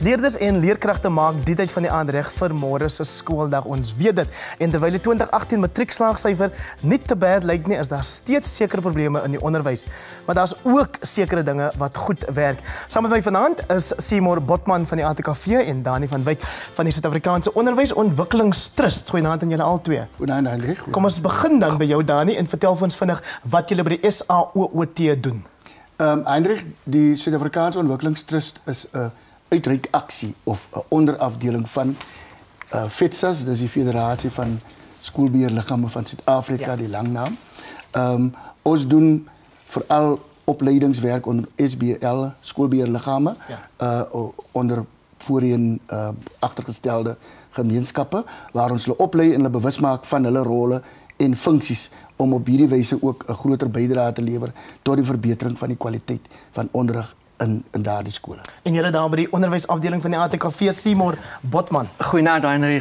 Leerders en leerkragte maak die tyd van die aand reg vir môre se skooldag. Ons weet dit. En terwyl die 2018 matriekslaagsyfer nie te bad lyk nie, is daar steeds sekere probleme in die onderwys. Maar daar's ook sekere dinge wat goed werk. Saam met my vanaand is Seymour Botman van die ATKV en Dani van Wyk van die Suid-Afrikaanse Onderwysontwikkelingstrust. Goeienaand aan julle al twee. Goeienaand, Hendrik. Kom ons begin dan by jou, Dani, en vertel vir ons vinnig wat julle by die SAOOT doen. Hendrik, die Suid-Afrikaanse Ontwikkelingstrust is 'n uitreikaksie of 'n onderafdeling van FETSAS, dis die Federasie van Skoolbeheerliggame van Suid-Afrika, die lang naam. Ons doen veral opleidingswerk onder SBL, skoolbeheerliggame, onder voorheen agtergestelde gemeenskappe, waar ons hulle oplei en hulle bewus maak van hulle rolle en funksies om op hierdie wyse ook 'n groter bydrae te lewer tot die verbetering van die kwaliteit van onderrig in daardie skole. En julle daar by die onderwysafdeling van die ATKV, Seymour Botman. Goeienaand, Heinrich.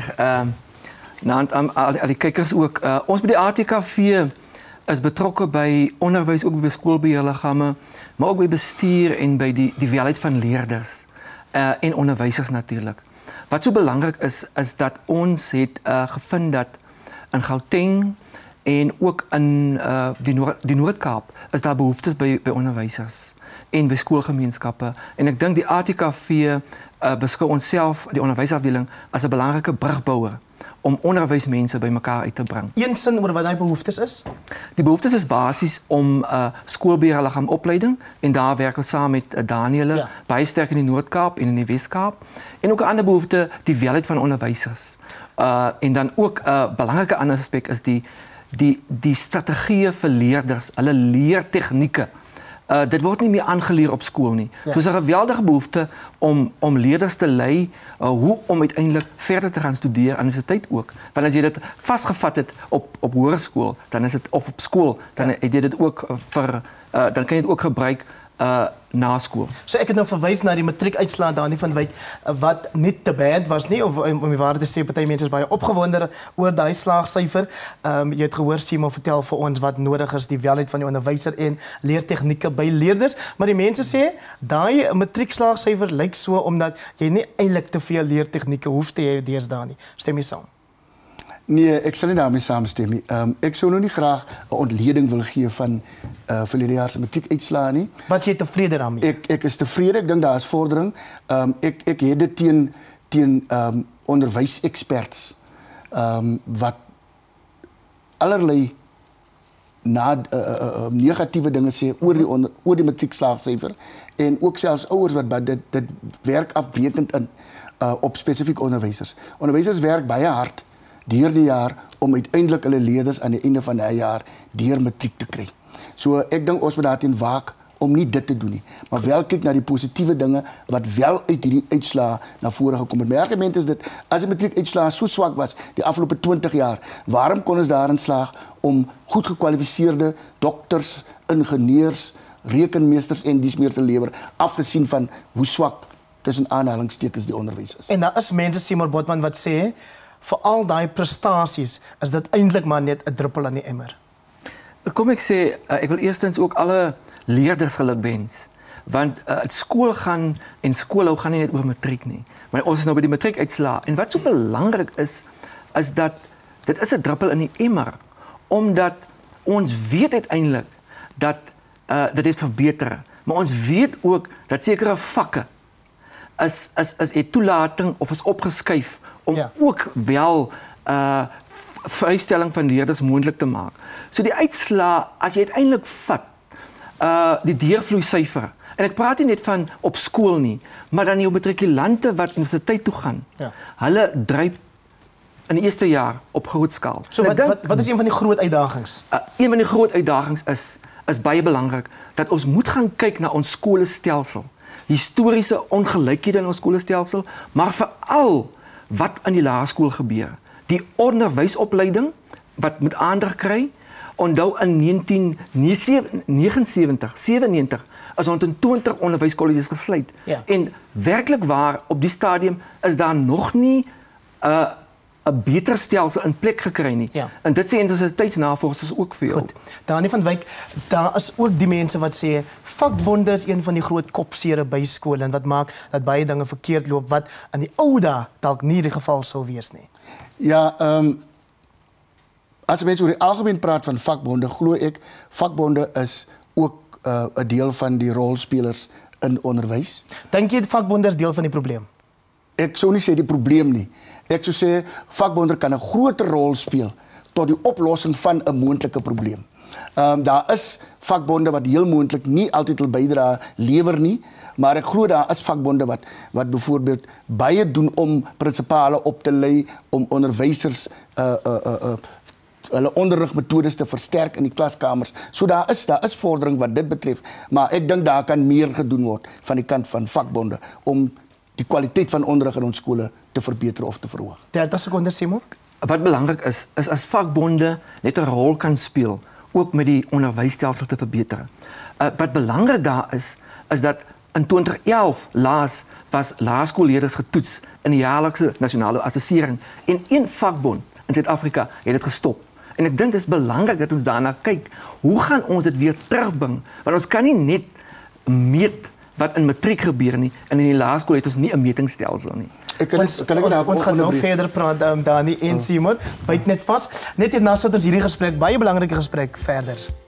Al die kykers ook. Ons by die ATKV is betrokke by onderwys, ook by skoolbeheerliggame, maar ook by bestuur en by die welheid van leerders en onderwysers natuurlik. Wat so belangrik is dat ons het gevind dat in Gauteng en ook in die Noord-Kaap is daar behoeftes by onderwysers en by skoolgemeenskappe. En ek dink die ATKV beskou onsself, die onderwysafdeling, as 'n belangrike brugbouer om onderwysmense bymekaar uit te bring. Een sin oor wat daai behoeftes is? Die behoeftes is basies om skoolbeheerliggaam opleiding en daar werk ons saam met Daniëlle, baie sterk in die Noord-Kaap en in die Wes-Kaap. En ook 'n ander behoefte, die welheid van onderwysers. En dan ook 'n belangrike ander aspek is die strategieë vir leerders, hulle leertegnieke. Dit word nie meer aangeleer op skool nie. So is 'n geweldige behoefte om leerders te lei hoe om uiteindelik verder te gaan studeer aan universiteit ook. Want as jy dit vasgevat het op hoërskool, dan is dit of op skool, dan het jy dit ook dan kan jy dit ook gebruik na skool. So ek het nou verwys na die matriekuitslae Dani van Wyk wat nie te bad was nie, of om die waarheid te sê, party mense is baie opgewonde oor daai slaagsyfer. Jy het gehoor Seymour vertel vir ons wat nodig is, die welheid van die onderwyser en leertegnieke by leerders, maar die mense sê daai matriekslaagsyfer lyk so omdat jy nie eintlik te veel leertegnieke hoef te hê deesdae nie. Stem jy saam? Nee, ek sal nie daarmee saamstem nie. Ek sou nou nie graag 'n ontleding wil gee van verlede jaar se matriekuitslae nie. Wat jy tevrede daarmee? Ek is tevrede, ek dink daar is vordering. Ek het dit teen onderwyseksperts wat allerlei negatiewe dinge sê oor die matriekslaagsyfer en ook selfs ouers wat dit werk afbreekend in op spesifiek onderwysers. Onderwysers werk baie hard deur die jaar om uiteindelik hulle leerders aan die einde van die jaar deur matriek te kry. So ek dink ons moet daarteen waak om nie dit te doen nie, maar wel kyk na die positiewe dinge wat wel uit hierdie uitslae na vore gekom het. My argument is dit, as die matriekuitslae so swak was die afgelope 20 jaar, waarom kon ons daarin slaag om goed gekwalifiseerde dokters, ingenieurs, rekenmeesters en dies meer te lewer, afgesien van hoe swak tussen aanhalingstekens die onderwys is. En daar is mense, Seymour Botman, wat sê vir al daai prestasies is dit eintlik maar net 'n druppel aan die emmer. Kom ek sê, ek wil eerstens ook alle leerders gelukwens. Want skool gaan en skoolhou gaan nie net oor matriek nie. Maar ons is nou by die matriekuitslae. En wat so belangrik is dat dit is 'n druppel in die emmer. Omdat ons weet uiteindelik dat dit het verbeter. Maar ons weet ook dat sekere vakke is toelating of is opgeskuif om ook wel vrystelling van leerders moontlik te maak. So die uitslae, as jy uiteindelik vat, die deurvloeisyfer, en ek praat nie net van op skool nie, maar dan die matrikulante wat universiteit toe gaan, hulle dryp in die eerste jaar op groot skaal. So wat is een van die groot uitdagings? Een van die groot uitdagings is baie belangrik, dat ons moet gaan kyk na ons skolestelsel, historiese ongelykhede in ons skolestelsel, maar veral wat in die laerskool gebeur. Die onderwysopleiding wat moet aandag kry. Onthou in 1997 is 120 onderwyskolleges gesluit. En werklik waar op die stadium is daar nog nie 'n beter stelsel in plek gekry nie. Ja. En dit sê universiteitsnavorsers ook vir jou. Goed. Dani van Wyk, daar is ook die mense wat sê vakbonde is een van die groot kopsere by skole en wat maak dat baie dinge verkeerd loop wat in die ou dae dalk nie die geval sou wees nie. Ja, as mense oor die algemeen praat van vakbonde, glo ek vakbonde is ook 'n deel van die rolspelers in onderwys. Dink jy vakbonde is deel van die probleem? Ek sou nie sê die probleem nie. Ek sou sê vakbonde kan 'n groter rol speel tot die oplossing van 'n moontlike probleem. Daar is vakbonde wat heel moontlik nie altyd wil bydra lewer nie, maar ek glo daar is vakbonde wat byvoorbeeld baie doen om prinsipale op te lei, om onderwysers hulle onderrigmetodes te versterk in die klaskamers. So daar is vordering wat dit betref, maar ek dink daar kan meer gedoen word van die kant van vakbonde om die kwaliteit van onderrig in ons skole te verbeter of te verhoog. 30 sekondes, Simon. Wat belangrik is as vakbonde net 'n rol kan speel ook met die onderwysstelsel te verbeter. Wat belangrik daar is dat in 2011 was laerskoolleerders getoets in die jaarlikse nasionale assessering en een vakbond in Suid-Afrika het dit gestop. En ek dink dit is belangrik dat ons daarna kyk. Hoe gaan ons dit weer terugbring? Want ons kan nie net meet wat in matriek gebeur nie en in die laerskool het ons nie 'n metingstelsel nie. Ons gaan nou verder praat, Dani en Simon. Byt net vas. Net hierna sit ons hierdie gesprek, baie belangrike gesprek verder.